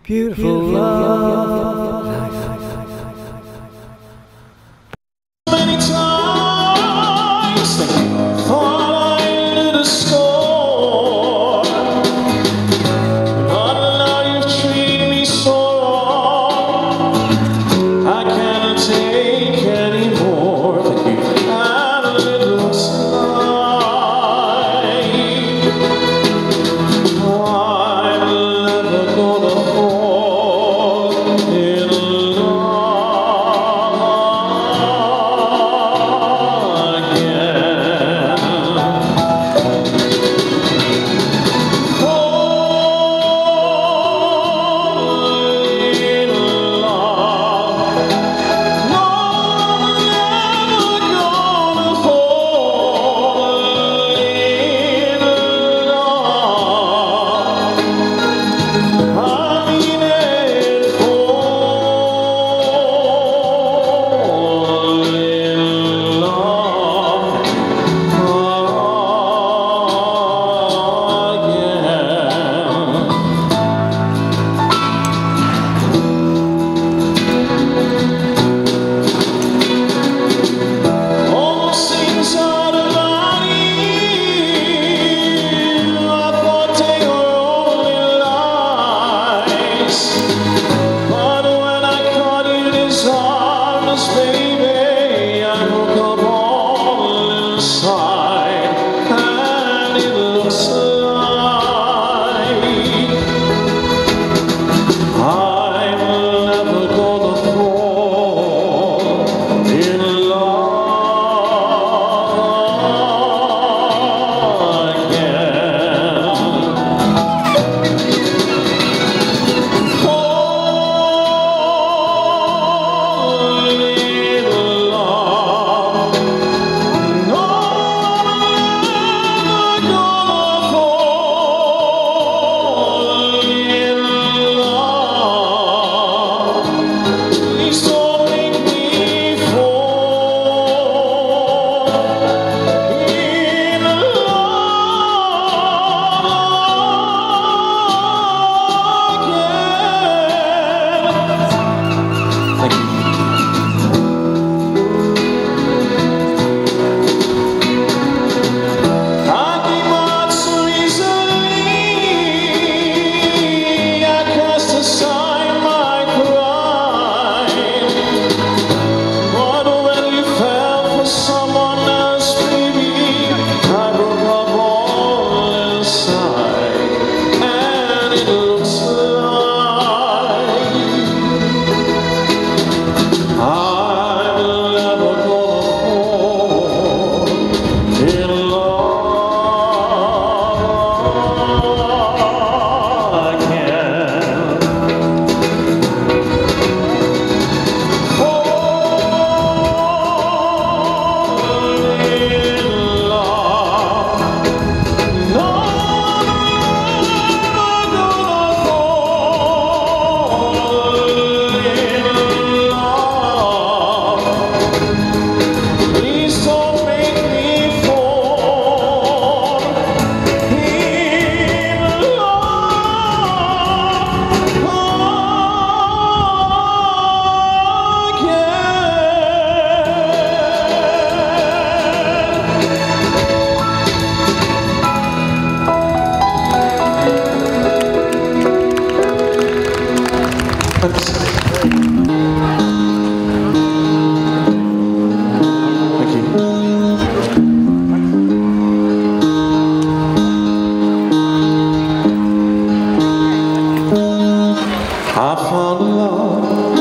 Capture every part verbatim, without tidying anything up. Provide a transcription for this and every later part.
Beautiful love. Many times thought I knew the score, but now you've treated me so wrong. I can't take anymore. And it looks like I'm never gonna fall in love again. Fall in love. No, I'm never gonna fall in love. I mean it, fall in love again. Almost seems out of body. I thought they were only lies, but when I caught you in his arms, baby, I woke up all inside, and it looks like I'm never gonna fall in love again. Fall in love. No, I'm never gonna fall in love. Please don't make me fall in love again. Thank you. I came out so easily, I cast aside my pride. But when you fell for someone else, baby, I broke up all inside, and it looks like I'm never gonna fall in love again. Fall in love. No, I'm never gonna fall in love. Please don't make me fall in love again. Thank you. I found love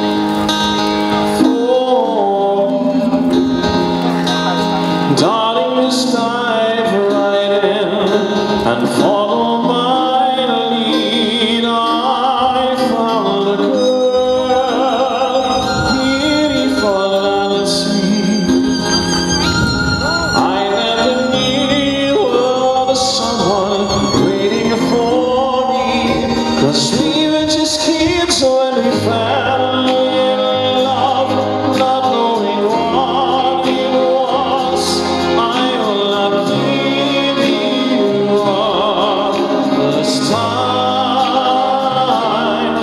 for you. Darling, just dive right in and follow my lead. I found a girl, beautiful and sweet. I never knew there was someone waiting for me, 'cause we were just kids when we fell in love, not knowing what it was. I will not give you up this time.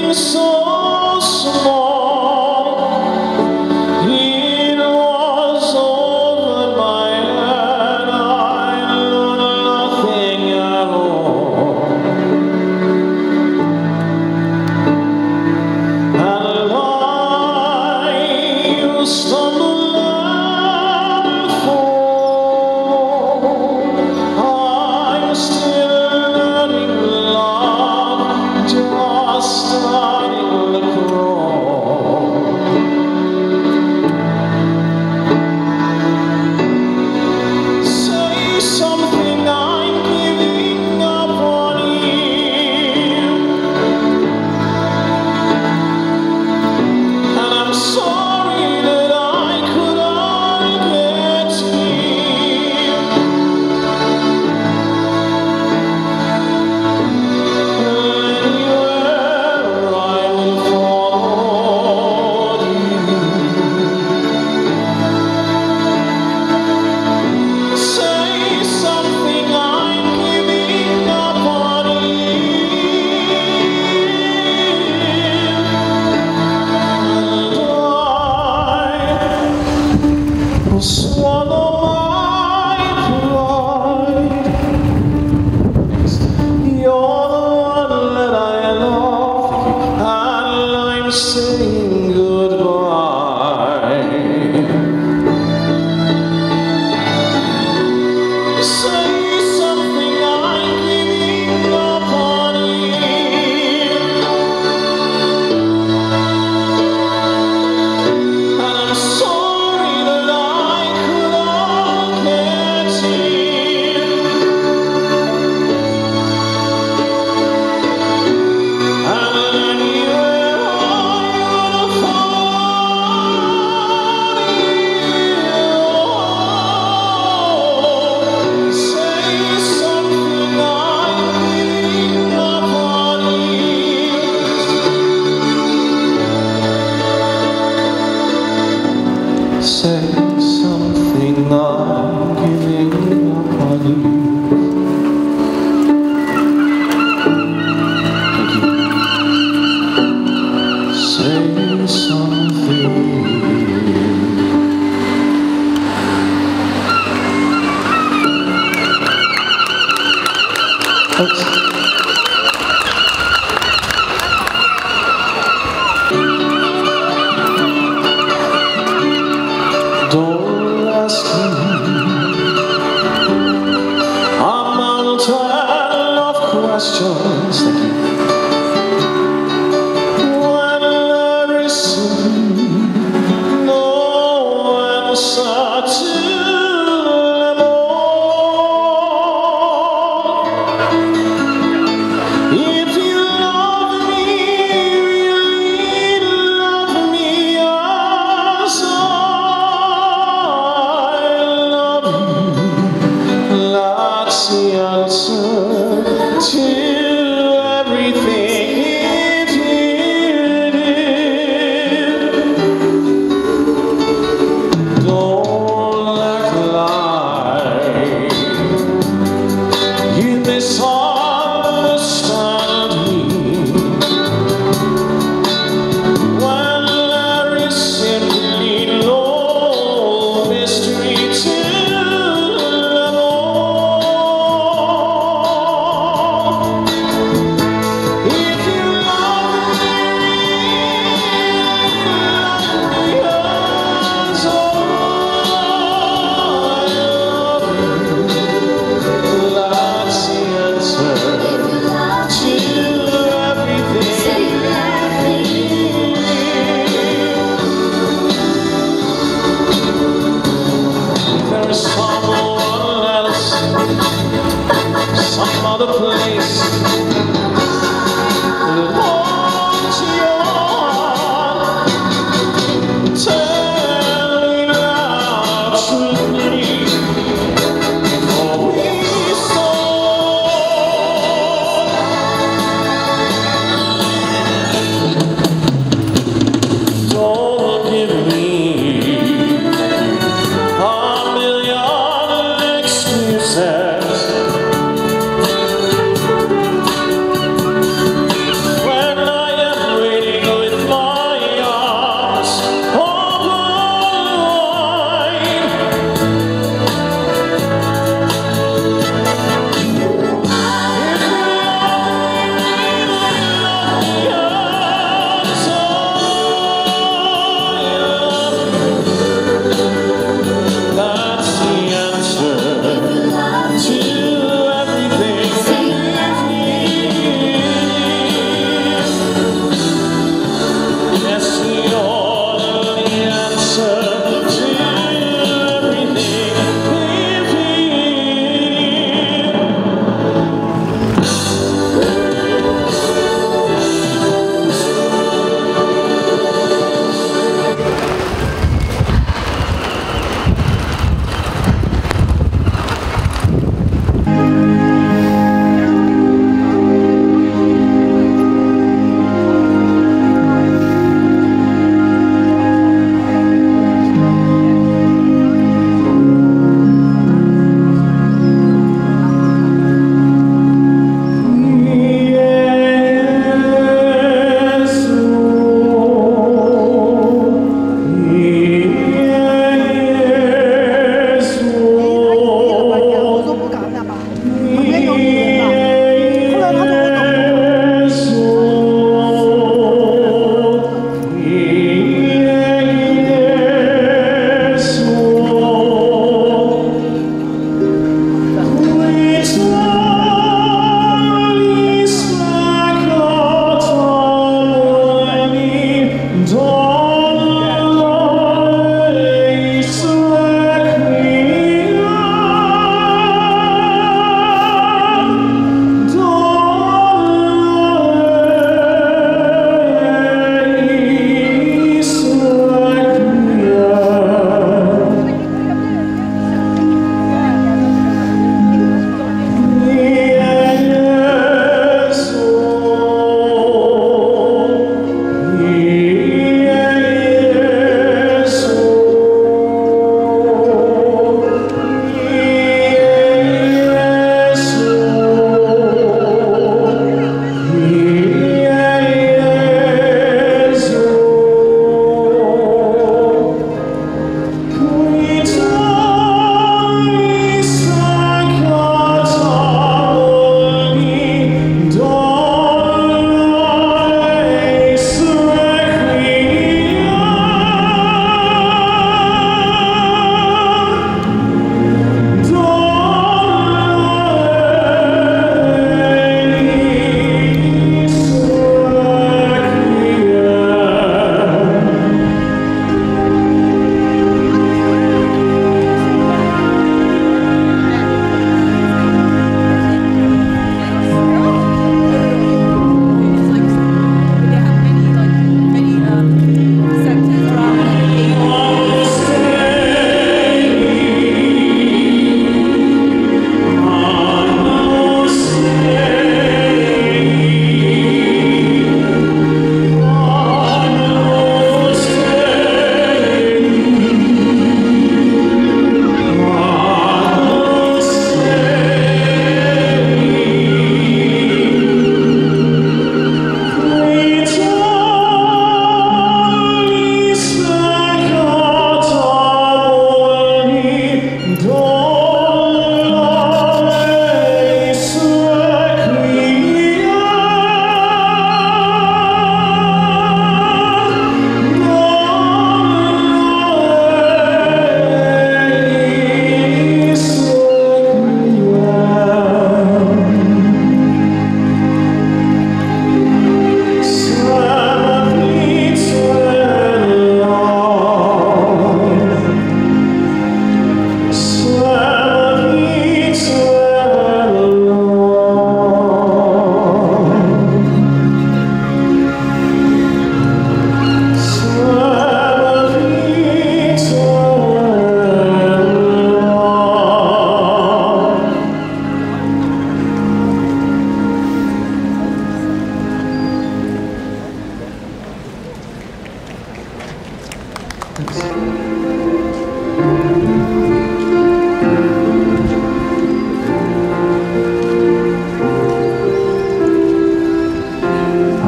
is so small. It was over my head. I learned nothing at all. And I stumble and fall. I'm still learning love, just starting.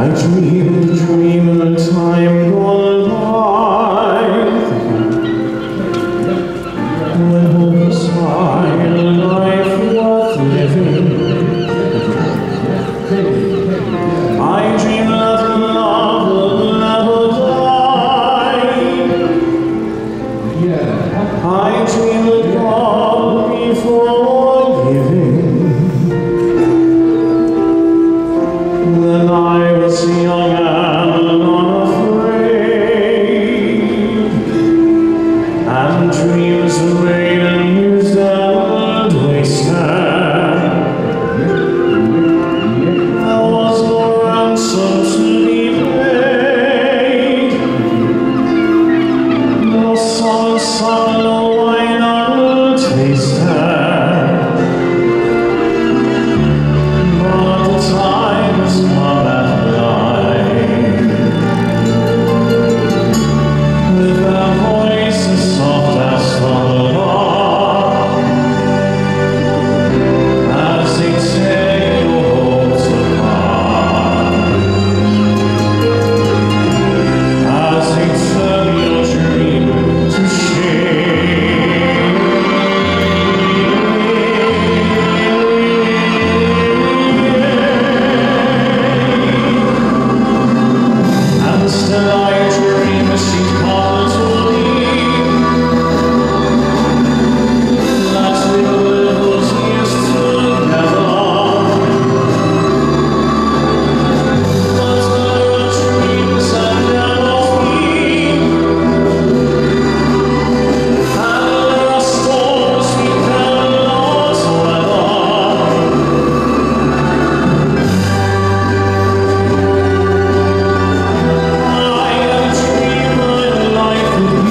I dream, dream of a time gone by, when hope was high and life worth living. I dream that love will never die. I dream that God will be forgiving. Then I was young and unafraid, and dreams were made and used and wasted. There was no ransom to be paid, no song sung, no wine untasted. But the time has come at night, with their voices soft as thunder, as they take your hopes apart, as they turn your dream to shame. And still I dream as she calls to me, that we will live those years together. But there are dreams that never flee, and there are storms we cannot weather. I dream my life would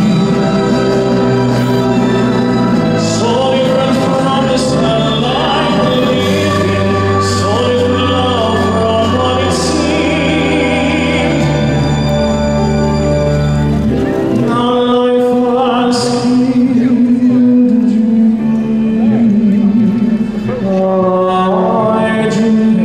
be so different from this life we're living, so different love from what it seemed. Now life has killed a dream. I dream.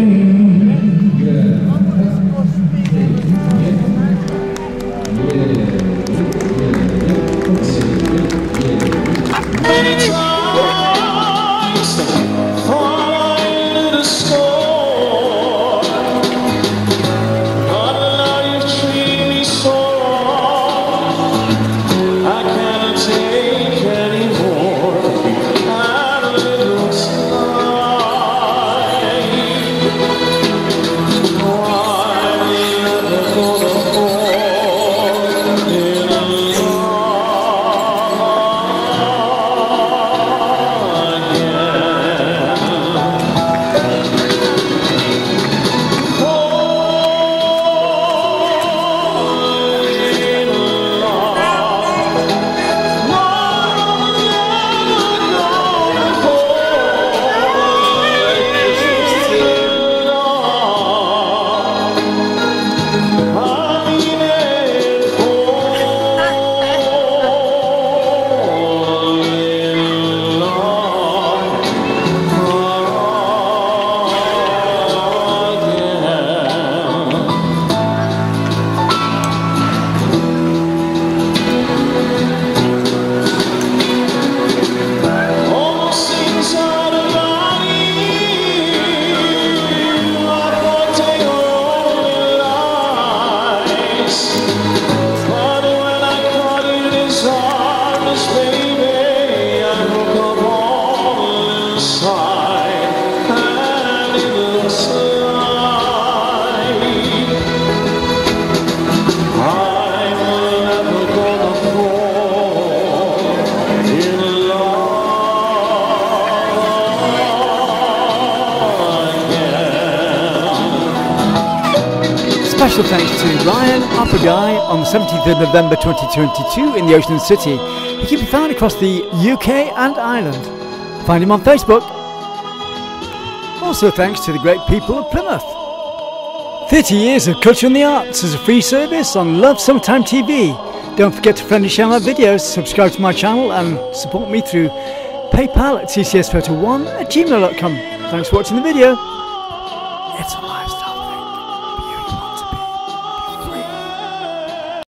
Many times falling into the score, but now you've treated me so wrong. I cannot take anymore. And it looks like I'm never gonna fall in Special thanks to Ryan Guy on the seventeenth of November twenty twenty-two in the Ocean City. He can be found across the U K and Ireland. Find him on Facebook. Also thanks to the great people of Plymouth. thirty years of culture and the arts as a free service on Love Summertime T V. Don't forget to friend and share my videos, subscribe to my channel and support me through PayPal at t c s photo one at gmail dot com. Thanks for watching the video. It's a